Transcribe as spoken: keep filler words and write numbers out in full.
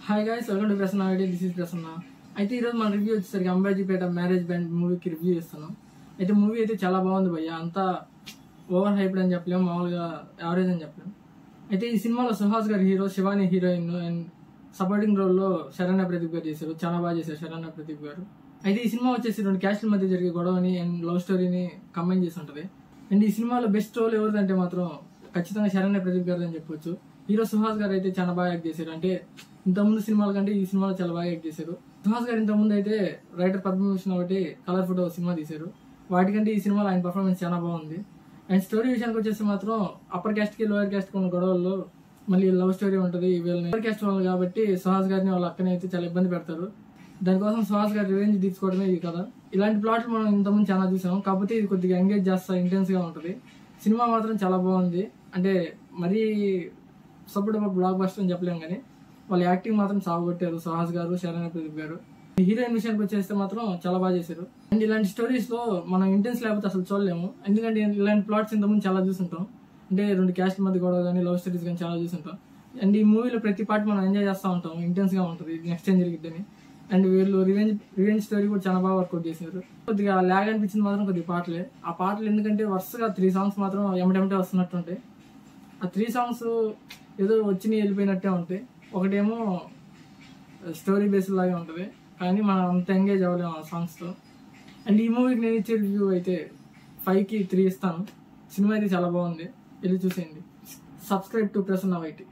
Hi guys, welcome to Prasanna idea. This is Prasanna. అయితే ఈరోజు మన రివ్యూ వచ్చేసరికి అంబాజీపేట మ్యారేజ్ బ్యాండ్ మూవీకి రివ్యూ చేస్తున్నాం. అయితే మూవీ అయితే చాలా బాగుంది భయ్య. అంతా ఓవర్ హైప్డ్ అని చెప్పలేము, మామూలుగా యావరేజ్ అని చెప్పలేము. అయితే ఈ సినిమాలో Suhas garu hero, Shivani heroine and supporting రోల్లో శరణ్య ప్రదీప్ గారు చేశారు. చాలా బాగా చేశారు శరణ్య ప్రదీప్ గారు. అయితే ఈ సినిమా వచ్చేసి రెండు క్యాస్ట్ల మధ్య జరిగే గొడవని అండ్ లవ్ స్టోరీని కంబైన్ చేసి ఉంటుంది. అండ్ ఈ సినిమాలో బెస్ట్ రోల్ ఎవరిదంటే మాత్రం ఖచ్చితంగా శరణ్య ప్రదీప్ గారు అని చెప్పొచ్చు. హీరో సుహాస్ గారు అయితే చాలా బాగా యాక్ట్ చేశారు. అంటే ఇంతకుముందు సినిమాల కంటే ఈ సినిమాలో చాలా బాగా యాక్ట్ చేశారు. సుహాస్ గారు ఇంతకుముందు అయితే రైటర్ పద్మభూషణ్ ఒకటి కలర్ ఫోటో సినిమా తీశారు. వాటికంటే ఈ సినిమాలో ఆయన పర్ఫార్మెన్స్ చాలా బాగుంది. అండ్ స్టోరీ విషయానికి వచ్చేసి మాత్రం అప్పర్ క్యాస్ట్ కి లోయర్ క్యాస్ట్ కి ఉన్న గొడవల్లో మళ్ళీ లవ్ స్టోరీ ఉంటుంది. వీళ్ళని లోయర్ క్యాస్ట్ వాళ్ళు కాబట్టి సుహాస్ గారిని వాళ్ళ అక్కని అయితే చాలా ఇబ్బంది పెడతారు. దానికోసం సుహాస్ గారి రివెంజ్ తీసుకోవడమే ఇది కదా. ఇలాంటి ప్లాట్లు మనం ఇంతకుముందు చాలా చూసాం, కాకపోతే ఇది కొద్దిగా ఎంగేజ్ చేస్తా ఇంటెన్స్ గా ఉంటుంది. సినిమా మాత్రం చాలా బాగుంది. అంటే మరీ సపోర్ట్ బ్లాక్ బస్టర్ అని చెప్పలేము, కానీ వాళ్ళ యాక్టింగ్ మాత్రం సాగొట్టారు సుహాస్ గారు, శరణ్య ప్రదీప్ గారు. హీరోయిన్ విషయానికి వచ్చేస్తే మాత్రం చాలా బాగా చేశారు. అండ్ ఇలాంటి స్టోరీస్ లో మనం ఇంటెన్స్ లేకపోతే అసలు చూడలేము, ఎందుకంటే ఇలాంటి ప్లాట్స్ ఇంతకుముందు చాలా చూసుంటాం. అంటే రెండు క్యాస్ట్ మధ్య గొడవ కానీ లవ్ స్టోరీస్ కానీ చాలా చూసుంటాం. అండ్ ఈ మూవీలో ప్రతి పార్ట్ మనం ఎంజాయ్ చేస్తూ ఉంటాం, ఇంటెన్స్ గా ఉంటుంది, నెక్స్ట్ ఏం జరిగిద్దని. అండ్ వీళ్ళు రివెంజ్ రివెంజ్ స్టోరీ కూడా చాలా బాగా వర్కౌట్ చేశారు. కొద్దిగా ల్యాగ్ అనిపించింది మాత్రం కొద్దిగా పాటలే. ఆ పాటలు ఎందుకంటే వరుసగా త్రీ సాంగ్స్ మాత్రం ఎమటెమటే వస్తున్నట్టు ఉంటాయి. ఆ త్రీ సాంగ్స్ ఏదో వచ్చినాయి వెళ్ళిపోయినట్టే ఉంటాయి. ఒకటేమో స్టోరీ బేస్డ్ లాగే ఉంటుంది, కానీ మనం అంత ఎంగేజ్ అవ్వలేము ఆ సాంగ్స్తో. అండ్ ఈ మూవీకి నేను ఇచ్చే రివ్యూ అయితే ఫైవ్కి త్రీ ఇస్తాను. సినిమా అయితే చాలా బాగుంది, వెళ్ళి చూసేయండి. Subscribe to Prasanna YT.